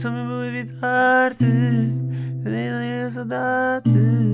só mesmo evitar-te, nem a saudade.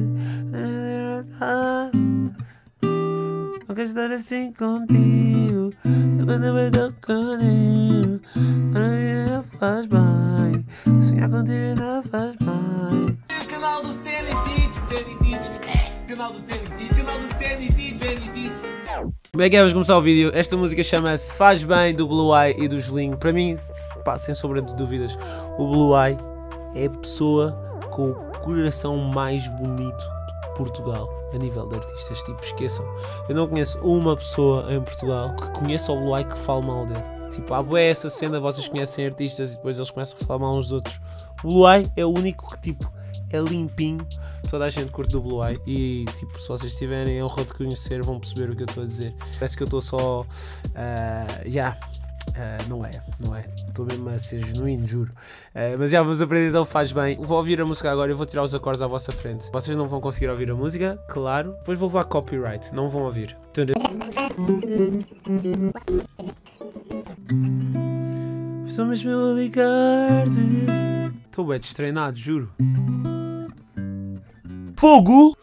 Não quero estar assim contigo. Eu quando me dou carinho, para mim não faz bem. Sonhar contigo não faz bem. Canal do TNT, canal do TNT, Como é que vamos começar o vídeo? Esta música chama-se Faz Bem, do Blue Eye e do Julinho. Para mim, pá, sem sombra de dúvidas, o Blue Eye é a pessoa com o coração mais bonito de Portugal a nível de artistas. Tipo, esqueçam, eu não conheço uma pessoa em Portugal que conheça o Blue Eye que fale mal dele. Tipo, há bué essa cena, vocês conhecem artistas e depois eles começam a falar mal uns dos outros. O Blue Eye é o único que, tipo, é limpinho. Toda a gente curte do Blue Eye e, tipo, se vocês tiverem a honra de conhecer, vão perceber o que eu estou a dizer. Parece que eu estou só... não é. Estou mesmo a ser genuíno, juro. Mas já vamos aprender, então Faz Bem. Vou ouvir a música agora, eu vou tirar os acordes à vossa frente. Vocês não vão conseguir ouvir a música, claro. Depois vou levar copyright, não vão ouvir. Estou mesmo a ligar-te. Estou bem destreinado, juro. Fogo!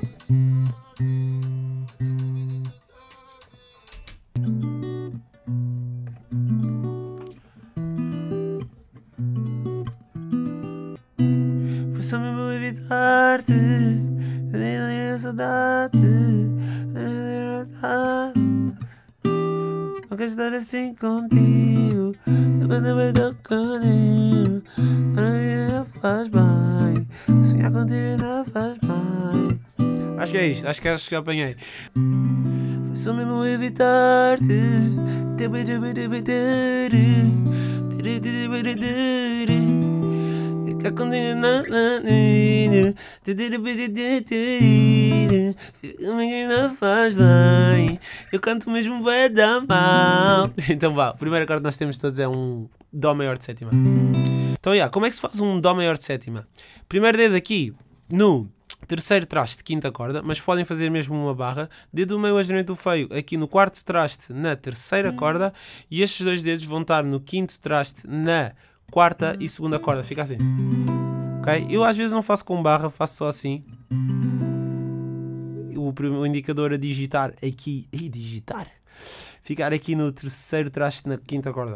Foi só mesmo evitar-te, nem a saudade. Não quero estar assim contigo. Eu quando me dou carinho, para mim não faz bem. Sonhar contigo não faz bem. Acho que é isto, acho que já apanhei. Foi só mesmo evitar-te. Ficar contigo não faz bem. Eu canto mesmo bem da mal. Então vá, o primeiro acorde que nós temos todos é um Dó maior de sétima. Então como é que se faz um Dó maior de sétima? Primeiro dedo aqui no terceiro traste de quinta corda, mas podem fazer mesmo uma barra. Dedo do meio ajudante do feio aqui no quarto traste na terceira corda. E estes dois dedos vão estar no quinto traste na quarta e segunda corda. Fica assim. Ok? Eu às vezes não faço com barra, faço só assim. O indicador a digitar aqui. Digitar. Ficar aqui no terceiro traste na quinta corda.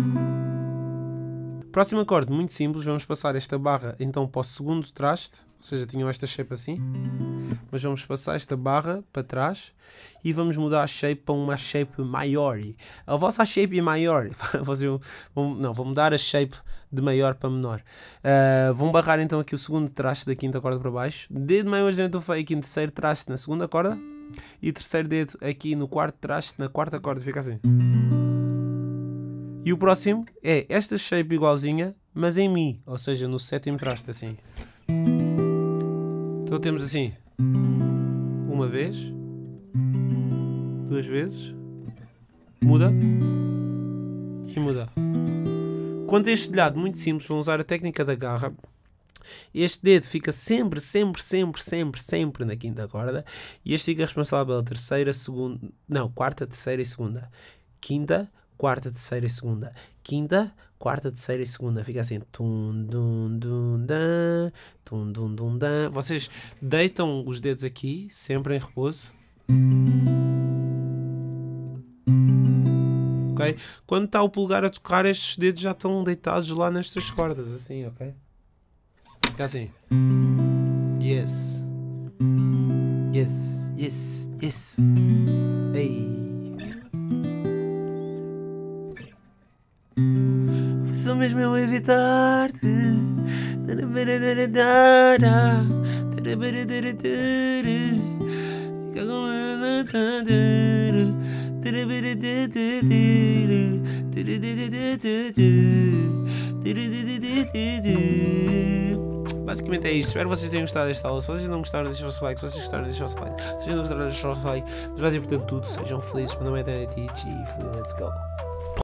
Próximo acorde, muito simples. Vamos passar esta barra então para o segundo traste. Ou seja, tinham esta shape assim. Mas vamos passar esta barra para trás. E vamos mudar a shape para uma shape maior. A vossa shape é maior. Vou mudar a shape de maior para menor. Vão barrar então aqui o segundo traste da quinta corda para baixo. Dedo meio dentro do feio aqui no terceiro traste na segunda corda. E terceiro dedo aqui no quarto traste na quarta corda. Fica assim. E o próximo é esta shape igualzinha, mas em Mi. Ou seja, no sétimo traste assim. Então temos assim. Uma vez. Duas vezes. Muda. E muda. Quanto a este dedilhado, muito simples, vão usar a técnica da garra. Este dedo fica sempre na quinta corda. E este fica responsável pela terceira, segunda... Não, quarta, terceira e segunda. Quinta, quarta, terceira e segunda. Quinta, quarta, terceira e segunda. Fica assim. Tum, dum, dum, dan. Tum, dum, dum, dan. Vocês deitam os dedos aqui, sempre em repouso. Ok? Quando está o polegar a tocar, estes dedos já estão deitados lá nestas cordas. Assim, ok? Fica assim. Yes. Yes, yes, yes. Ei. Foi só mesmo eu evitar-te. Basicamente é isto. Espero que vocês tenham gostado desta aula. Se vocês não gostaram, deixem o vosso like. Se vocês gostaram, deixem o vosso like. Se vocês não gostaram, deixem o vosso like. Mas mais importante de tudo, sejam felizes. Meu nome é Danny Teach e let's go.